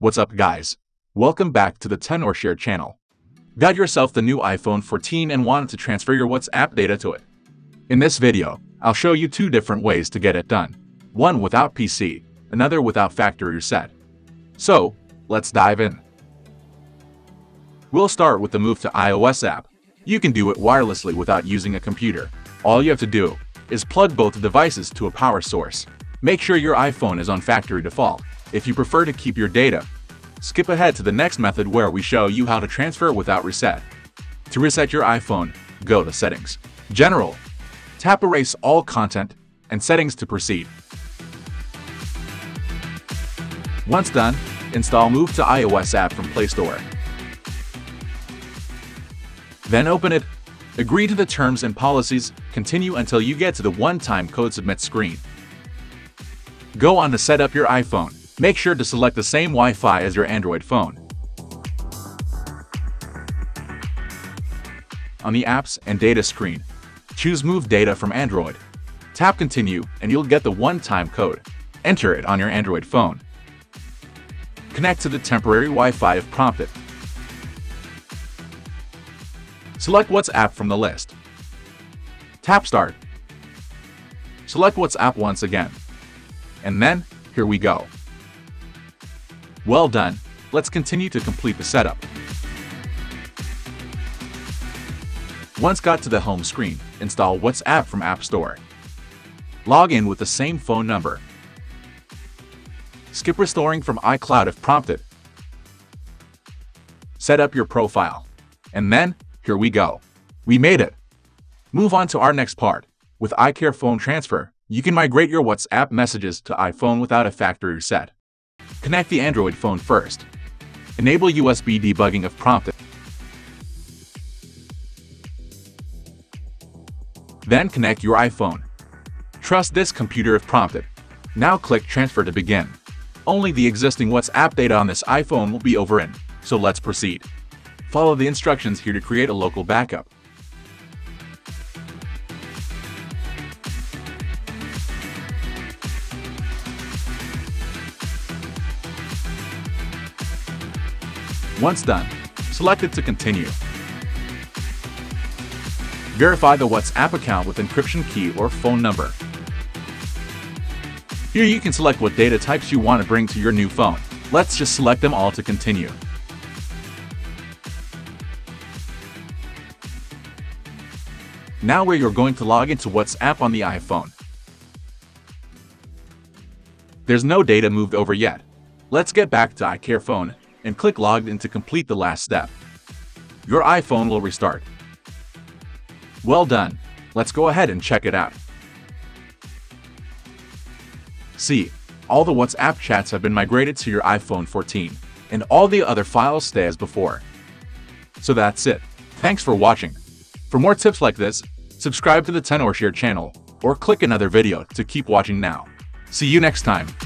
What's up guys? Welcome back to the Tenorshare channel. Got yourself the new iPhone 14 and wanted to transfer your WhatsApp data to it. In this video, I'll show you two different ways to get it done. One without PC, another without factory reset. So, let's dive in. We'll start with the Move to iOS app. You can do it wirelessly without using a computer. All you have to do is plug both devices to a power source. Make sure your iPhone is on factory default. If you prefer to keep your data, skip ahead to the next method where we show you how to transfer without reset. To reset your iPhone, go to Settings, General, tap Erase all content, and Settings to proceed. Once done, install Move to iOS app from Play Store. Then open it, agree to the terms and policies, continue until you get to the one-time code submit screen. Go on to set up your iPhone. Make sure to select the same Wi-Fi as your Android phone. On the Apps and Data screen, choose Move Data from Android. Tap Continue and you'll get the one-time code. Enter it on your Android phone. Connect to the temporary Wi-Fi if prompted. Select WhatsApp from the list. Tap Start. Select WhatsApp once again. And then, here we go. Well done, let's continue to complete the setup. Once got to the home screen, install WhatsApp from App Store. Log in with the same phone number. Skip restoring from iCloud if prompted. Set up your profile. And then, here we go. We made it. Move on to our next part. With iCare Phone Transfer, you can migrate your WhatsApp messages to iPhone without a factory reset. Connect the Android phone first. Enable USB debugging if prompted. Then connect your iPhone. Trust this computer if prompted. Now click Transfer to begin. Only the existing WhatsApp data on this iPhone will be overwritten, so let's proceed. Follow the instructions here to create a local backup. Once done, select it to continue. Verify the WhatsApp account with encryption key or phone number. Here you can select what data types you want to bring to your new phone. Let's just select them all to continue. Now you're going to log into WhatsApp on the iPhone. There's no data moved over yet. Let's get back to iCare Phone and click Logged in to complete the last step. Your iPhone will restart. Well done. Let's go ahead and check it out. See, all the WhatsApp chats have been migrated to your iPhone 14, and all the other files stay as before. So that's it. Thanks for watching. For more tips like this, subscribe to the Tenorshare channel, or click another video to keep watching now. See you next time.